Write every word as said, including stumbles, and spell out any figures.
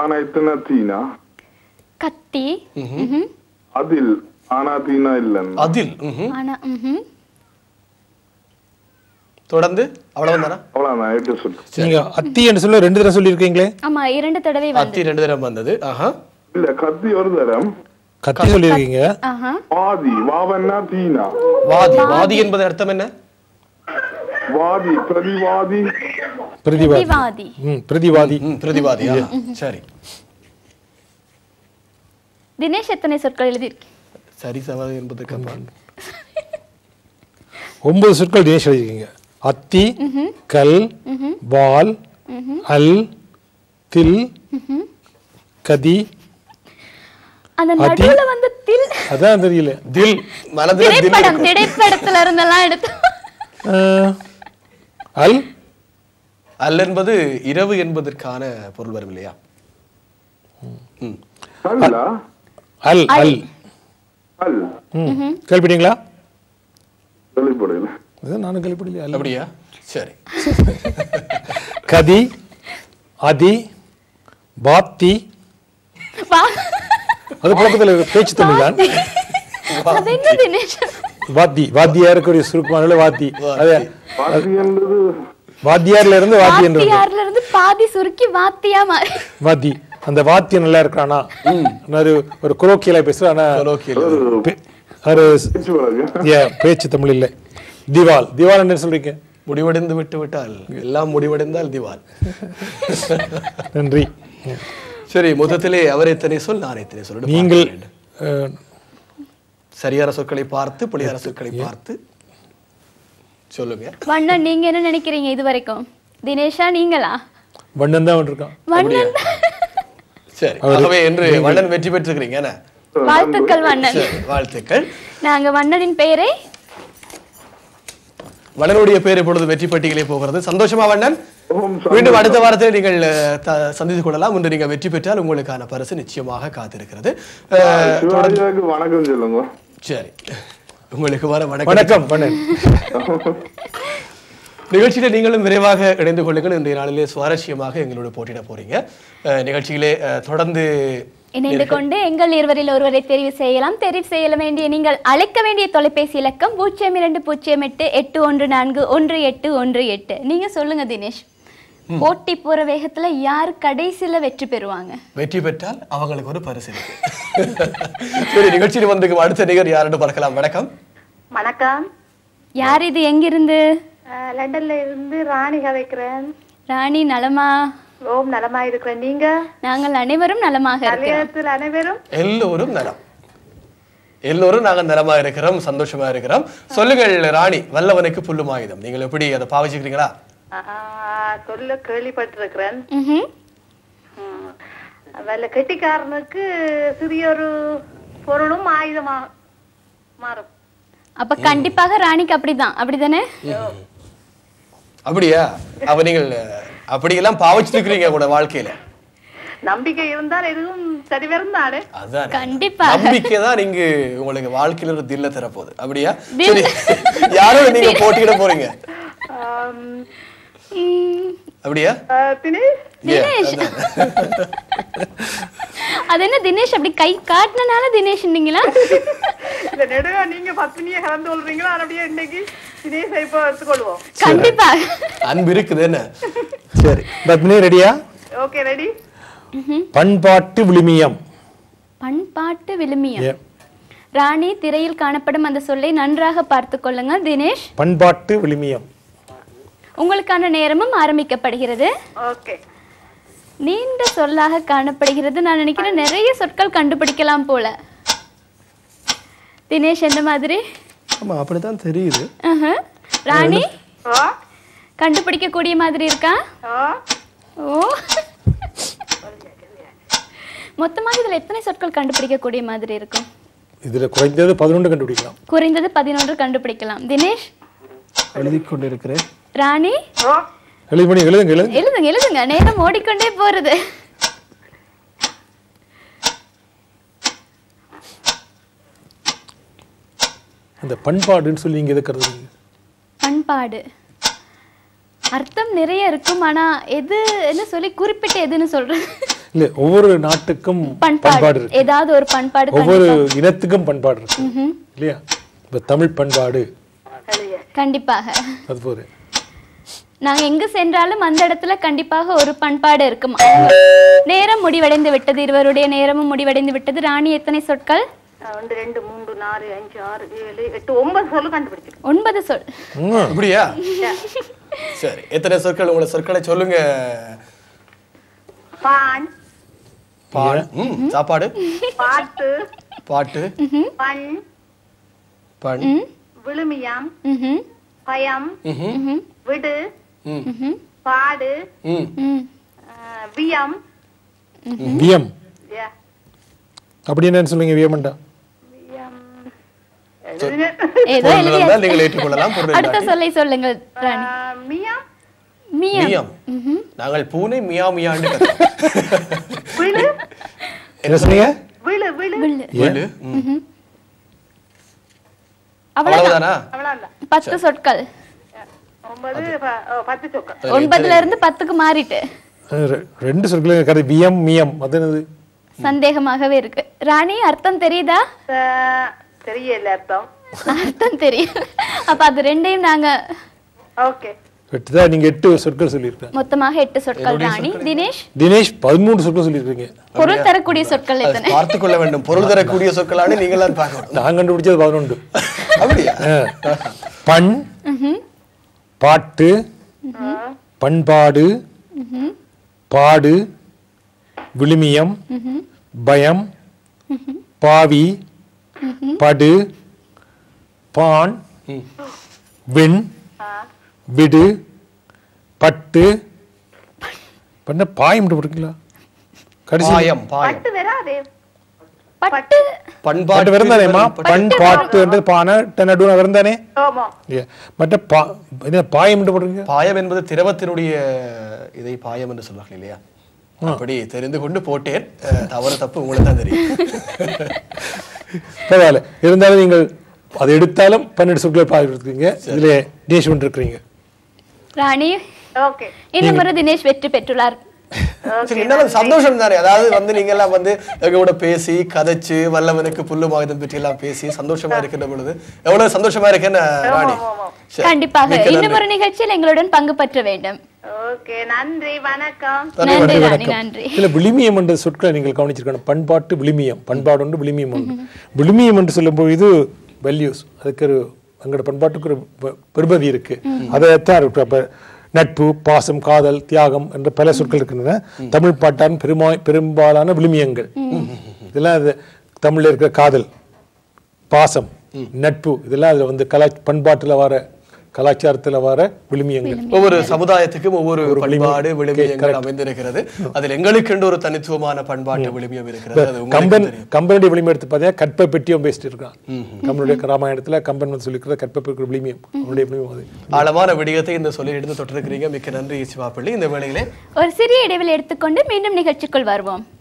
ஆனா இத்தனை தீனா கத்தி அதில் ஆனா தீனா இல்ல அதில் ஆனா ம்ஹும் தொடர்ந்து அவ்வளவுதானா அவ்வளவுதான் எட்டு சொல் நீங்க அத்தி என்று சொல்ல ரெண்டு தடவை சொல்லி இருக்கீங்களே ஆமா இரண்டு தடவை வந்து அத்தி ரெண்டு தடவை வந்தது ஆஹா இல்ல கத்தி ஒரு தரம் கத்தி சொல்லி இருக்கீங்க ஆஹா வாதி வாவன்னா தீனா வாதி வாதி என்பது அர்த்தம் என்ன வாதி பிரதிவாதி பிரதிவாதி பிரதிவாதி ம் பிரதிவாதி ம் பிரதிவாதி ஆஹா சரி தினேஷ் எத்தனை சொற்கள் எழுதியிருக்கீங்க சரி சவால் என்பதற்கு அப்புறம் ஒன்பது சொற்கள் தினேஷ் எழுதிருக்கீங்க அத்தி கல் வால் அல் தில் கதி அந்த நடுவுல வந்து தில் அதான் தெரியல தில் மனதில் தில் திரைப்படம் திரைப்படத்துல இருந்தெல்லாம் எடுத்து அல் அல் என்பது இரவு என்பதற்கான பொருள் வரும் இல்லையா ம் கல்லா அல் அல் அல் ம் கேள்விப்பட்டீங்களா வெளிப்படையில அதான் நானும் கேள்விப்படலையா அல் அப்படியா சரி கதி அதி பாத்தி அது பழக்கத்தில் பேச்சு தமிழ் தான் அது என்ன தினேஷ் வாத்தி வாத்தியார் இருக்கக்கூடிய சுருக்கமான வாத்தி அது வாதி என்பது வாத்தியார்ல இருந்து வாத்தி என்று வாத்தியார்ல இருந்து பாதி சுருக்கி வாத்தியா மாறி வாத்தி அந்த வாத்தியம் நல்லா இருக்கானா ஒரு ஒரு குரோக்கியலா பேசுறானா கொலோக்கியல் ஒரு பேச்சு வழக்கு ஏ பேச்சு தமிழ் இல்லை திவால் திவால் என்ன சொல்றீங்க முடிவடைந்து விட்டு விட்டால் எல்லாம் முடிவடைந்தால் திவால் நன்றி சரி மொத்தத்திலே அவர் எத்தனை சொல் நான் எத்தனை சொல் நீங்கள் சரியான சொற்களை பார்த்து புலியான சொற்களை பார்த்து சொல்லுங்க வண்ணன் நீங்க என்ன நினைக்கிறீங்க இது வரைக்கும் தினேஷா நீங்களா வண்ணன் தான் இருக்கான் வண்ணன் சரி ஆகவே என்று வண்ணன் வெற்றி பெற்றிருக்கிறீங்க என்ன வாழ்த்துக்கள் வண்ணன் வாழ்த்துக்கள் நாங்க வண்ணனின் பெயரை வண்ணனுடைய பேர் இப்பொழுது வெற்றி பட்டியலே போகிறது சந்தோஷமா வண்ணன் மீண்டும் அடுத்த வாரத்தில் நீங்கள் சந்தித்துக் கொள்ளலாம் இன்று நீங்கள் வெற்றி பெற்றால் உங்களுக்கான பரிசு நிச்சயமாக காத்திருக்கிறது வணக்கம் சொல்லுங்க சரி உங்களுக்கு வர வணக்கம் வணக்கம் வண்ணன் நிகழ்ச்சியில நீங்களும் விரைவாக இணைந்து கொள்ளுங்கள் இன்றைய நாளிலே சுவாரஸ்யமாக எங்களோட போட்டியிட போறீங்க நிகழ்ச்சியிலே தொடர்ந்து இணைந்து கொண்டு எங்கள் இருவரில் ஒருவரை தெரிவு செய்யலாம் தெரிவு செய்ய வேண்டிய நீங்கள் அழைக்க வேண்டிய தொலைபேசி இலக்கம் பூஜ்ஜியம் இரண்டு பூஜ்ஜியம் எட்டு எட்டு ஒன்று நான்கு ஒன்று எட்டு ஒன்று எட்டு நீங்க சொல்லுங்க தினேஷ் போட்டி போற வேகத்துல யார் கடைசியில வெற்றி பெறுவாங்க வெற்றி பெற்றால் அவங்களுக்கு ஒரு பரிசு இருக்கு சரி நிகழ்ச்சியில் வந்து அடுத்த நிகர் யாருன்னு பார்க்கலாம் வணக்கம் வணக்கம் யார் இது எங்கிருந்து லண்டன்ல இருந்து ராணி கதைக்கிறேன் ராணி நலமா ஓம் நலமா இருக்கிறேன் நீங்க நாங்கள் அனைவரும் நலமாக இருக்கிறோம் அனைவரும் எல்லோரும் நலம் எல்லோரும் நாங்கள் நலமா இருக்கிறோம் சந்தோஷமா இருக்கிறோம் சொல்லுங்கள் ராணி வல்லவனுக்கு புல்லும் ஆயுதம் நீங்கள் எப்படி அதை பாவிச்சுக்கிறீங்களா சொல்ல கேள்விப்பட்டிருக்கிறேன் வல்ல கெட்டிக்காரனுக்கு சிறிய ஒரு பொருளும் ஆயுதமா மாறும் அப்ப கண்டிப்பாக ராணிக்கு அப்படிதான் அப்படிதானே அப்படியா அப்ப நீங்கள் அப்படியெல்லாம் பாவிச்சிருக்கிறீங்க கூட வாழ்க்கையில நம்பிக்கை இருந்தால் எதுவும் சரி வருந்தானே அதான் கண்டிப்பா நம்பிக்கை தான் நீங்க உங்களுக்கு வாழ்க்கையில ஒரு தில்ல தரப்போகுது அப்படியா சரி யாரோட நீங்க போட்டியிட போறீங்க அப்படியா தினேஷ் அது என்ன தினேஷ் அப்படி கை காட்டினால தினேஷ் நீங்களா இல்ல நெடுவா நீங்க பத்மினியை கலந்து கொள்றீங்களா அப்படியே இன்னைக்கு தினேஷ் இப்போ எடுத்துக்கொள்வோம் கண்டிப்பா அன்பு இருக்குது என்ன சரி பத்மினி ரெடியா ஓகே ரெடி பண்பாட்டு விழுமியம் பண்பாட்டு விழுமியம் ராணி திரையில் காணப்படும் அந்த சொல்லை நன்றாக பார்த்து கொள்ளுங்க தினேஷ் பண்பாட்டு விழுமியம் உங்களுக்கான நேரமும் ஆரம்பிக்கப்படுகிறது ஓகே நீண்ட சொல்லாக காணப்படுகிறது நான் நினைக்கிறேன் நிறைய சொற்கள் கண்டுபிடிக்கலாம் போல தினேஷ் எந்த மாதிரி ஆமா அப்படிதான் தெரியுது ராணி கண்டுபிடிக்க கூடிய மாதிரி இருக்கா ஓ மொத்தமாக இதுல எத்தனை சொற்கள் கண்டுபிடிக்க கூடிய மாதிரி இருக்கும் இதுல குறைந்தது பதினொன்று கண்டுபிடிக்கலாம் குறைந்தது பதினொன்று கண்டுபிடிக்கலாம் தினேஷ் எழுதி கொண்டு இருக்கிறேன் ராணி எழுதி எழுதுங்க எழுதுங்க எழுதுங்க எழுதுங்க நேரம் ஓடிக்கொண்டே போறது அந்த பண்பாடுன்னு சொல்லி நீங்க எது கருதுறீங்க பண்பாடு அர்த்தம் நிறைய இருக்கும் ஆனா எது என்ன சொல்லி குறிப்பிட்ட எதுன்னு சொல்றேன் இல்ல ஒவ்வொரு நாட்டுக்கும் பண்பாடு பண்பாடு இருக்கு, ஏதாவது ஒரு பண்பாடு ஒவ்வொரு இனத்துக்கும் பண்பாடு இருக்கு இல்லையா? இப்ப தமிழ் பண்பாடு கண்டிப்பாக அது போது நாங்க எங்கு சென்றாலும் அந்த இடத்துல கண்டிப்பாக ஒரு பண்பாடு இருக்கும். நேரம் முடிவடைந்து விட்டது, இருவருடைய நேரமும் முடிவடைந்து விட்டது. ராணி எத்தனை சொற்கள்? ஒன்று ரெண்டு மூன்று நாலு அஞ்சு ஆறு ஏழு எட்டு ஒன்பது சொல்லு கண்டுபிடிச்சிருக்கேன். ஒன்பது சொல். அப்படியா? சரி, எத்தனை சொற்கள்? உங்களோட சொற்களை சொல்லுங்க. பான் பால், ம், சாப்பாடு, பாட்டு பாட்டு, பண் பண், விழுமியம் ம்ஹும். பயம் ம்ஹும், விடு ம், பாடு ம். ம். அஹ், வியம் வியம் Yeah. அப்படி என்னன்னு சொல்லுங்க? வியம்ண்டா வியம் ஏதோ பொருள் எழுதியாச்சு. இருந்தால் நீங்கள் ஏற்றுக்கொள்ளலாம். பொருள் அடுத்த இல்லாட்டி சொல்லை சொல்லுங்கள் ராணி. அஹ், மியம் மியம். மியாம். நாங்கள் பூனை மியா மியாண்டு கத்துறோம். விழு என்ன சொன்னீங்க? விழு விழு வில்லு. ஏழு, ம். அவ்வளவுதான். அவ்வளவுதானா? அவ்வளவுதான். பத்து சொற்கள். ஒன்பது ப- ஓ, பத்து சொற்கள். ஒன்பதுல இருந்து பத்துக்கு மாறிட்டு அஹ் ரெ- ரெண்டு சொற்களும் கரை வியம் மியம் அது என்னது? சந்தேகமாகவே இருக்கு. ராணி அர்த்தம் தெரியுதா? அஹ், தெரியல அர்த்தம். அர்த்தம் தெரியும். அப்ப அது ரெண்டையும் நாங்க ஓகே எட்டுதான். நீங்க எட்டு சொற்கள் சொல்லியிருக்கேன். மொத்தமாக எட்டு சொற்கள். ராணி. தினேஷ் தினேஷ் பதிமூன்று சொற்கள் சொல்லியிருக்கீங்க. பொருள் தரக்கூடிய சொற்கள் அதை எத்தனை? பார்த்துக் கொள்ள வேண்டும். பொருள் தரக்கூடிய சொற்களான நீங்கள் தான் பார்க்கணும். நான் கண்டுபிடிச்சது பதினொன்று. அப்படியா? பண், பாட்டு, பண்பாடு, பாடு, விழுமியம், பயம், பாவி, படு, பான், விண், விடு, பட்டு, பண்ண பாயம் போட்டுருக்கீங்களா? கடைசி பாயம், பாயம். பட்டு வராதே. பட்டு பண்பாட்டு பாட்டு வருந்தானேமா? பண் பாட்டு என்றது பானை நடுவு வருந்தானே? ஆமா இல்லையா? மற்ற பா என்ன பாயம் போட்டுருக்கீங்க? பாயம் என்பது திரவத்தினுடைய இதை பாயம் என்று சொல்வார்கள் இல்லையா? அப்படி தெரிந்து கொண்டு போட்டேன். அஹ், தவறு தப்பு உங்களுக்கு தான் தெரியும். பரவாயில்ல. இருந்தாலும் நீங்கள் அதை எடுத்தாலும் பன்னெண்டு சொற்களை பாத்துருக்கீங்க. இதுல தினேஷ் ஒன்று இருக்கிறீங்க. ராணி. ஓகே இன்னும் ஒரு தினேஷ் வெற்றி பெற்றுள்ளார். சரி, இருந்தாலும் சந்தோஷம் தானே. அதாவது வந்து நீங்க எல்லாம் வந்து எங்க கூட பேசி கதைச்சு வல்லவனுக்கு புல்லு மாயுதம் பற்றி எல்லாம் பேசி சந்தோஷமா இருக்கின்ற பொழுது எவ்வளவு சந்தோஷமா இருக்கேன்னு ராணி. சரி, கண்டிப்பாக மிக்க இன்னும் நன்றி. ஒரு நிகழ்ச்சியில் எங்களுடன் பங்கு பெற்ற வேண்டும். ஓகே நன்றி வணக்கம். நன்றி ராணி. நன்றி. இதுல விழுமியம் என்ற சொற்களை நீங்கள் கவனிச்சிருக்கணும். பண்பாட்டு விழுமியம், பண்பாடு ஒன்று, விழுமியம் ஒன்று. விழுமியம் என்று சொல்லும்போது இது வேல்யூஸ், அதுக்கு ஒரு எங்களோட பண்பாட்டுக்கு ஒரு பெ- பெருமதி இருக்கு. அதைத்தான் இருக்கு. அப்ப நட்பு, பாசம், காதல், தியாகம் என்ற பல சொற்கள் இருக்கின்றன. தமிழ் பாட்டான் பெருமா பெரும்பாலான விழுமியங்கள் இதெல்லாம் அது தமிழ்ல இருக்கிற காதல், பாசம், நட்பு இதெல்லாம் அதுல வந்து கலா பண்பாட்டுல வர கலாச்சாரத்துல வர விழுமியங்கள். ஒவ்வொரு சமுதாயத்துக்கும் ஒவ்வொரு பண்பாடு விழுமியம். விழுமியங்கள் அமைந்திருக்கிறது. அதில் எங்களுக்கென்று ஒரு தனித்துவமான பண்பாட்டு விழுமியம் இருக்கிறது. அது உங்களுக்கு கம்பன் தெரியும். கம்பனுடைய விழுமியம் எடுத்து பார்த்தீங்கன்னா கற்பை பெட்டியும் பேசிட்டு இருக்கான். கம்பனுடைய ராமாயணத்துல கம்பன் வந்து சொல்லிக்கிற கற்பை பெட்டி விழுமியம் அவனுடைய விழுமியம் அது. ஆழமான விடயத்தை இந்த சொல்லி எடுத்து தொட்டிருக்கிறீங்க. மிக்க நன்றி சிவாப்பள்ளி. இந்த வேளையிலே ஒரு சிறிய இடைவெளி எடுத்துக்கொண்டு மீண்டும் நிகழ்ச்சிக்குள் வருவோம்.